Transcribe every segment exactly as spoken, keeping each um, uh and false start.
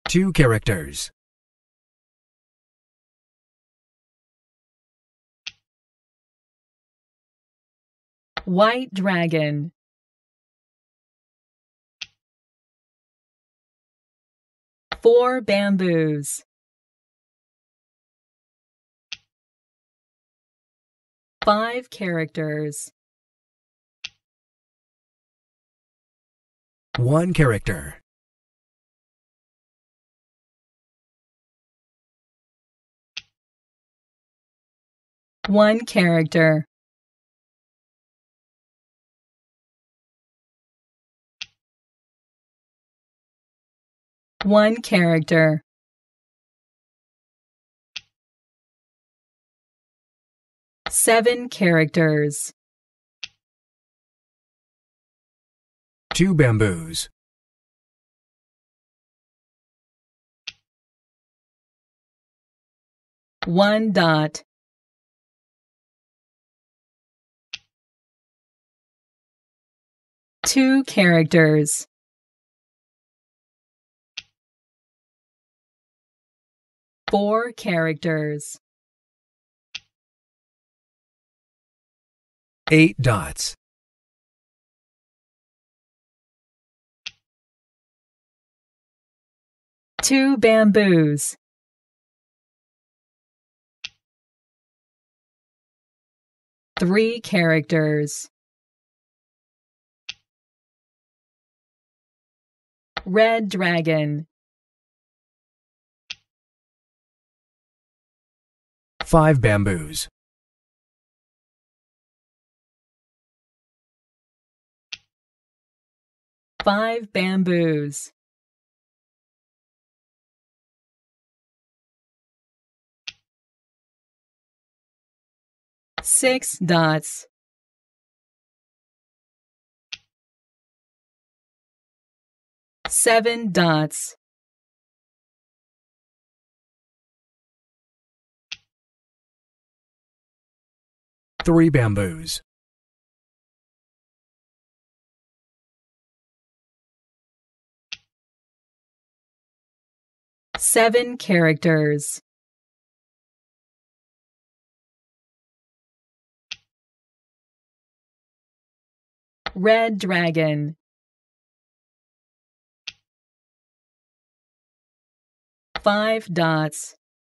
Two characters. White dragon. Four bamboos. Five characters. One character. One character. One character. Seven characters. Two bamboos. One dot. Two characters. Four characters. Eight dots. Two bamboos. Three characters. Red dragon. Five bamboos. Five bamboos. Six dots. Seven dots. Three bamboos. Seven characters. Red dragon. Five dots.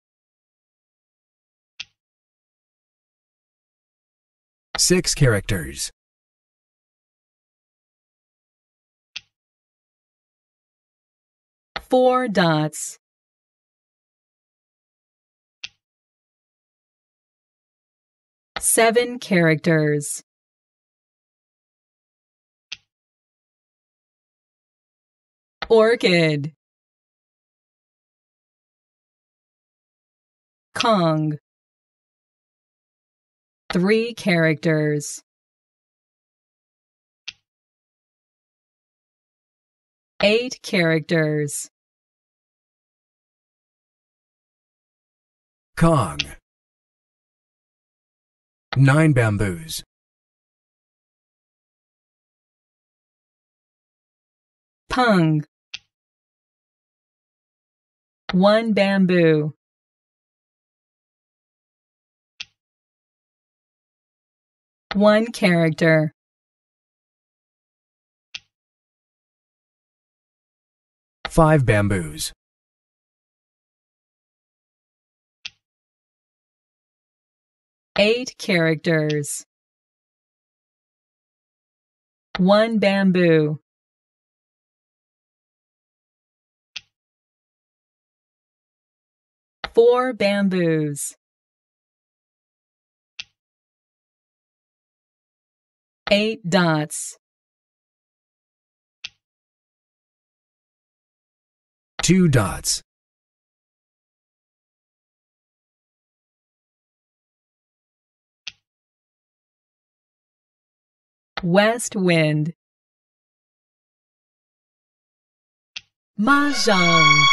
Six characters. Four dots. Seven characters. Orchid. Kong. Three characters. Eight characters. Kong. Nine bamboos. Pung. One bamboo. One character. Five bamboos. Eight characters. One bamboo. Four bamboos. Eight dots. Two dots. West wind. Mah jongg.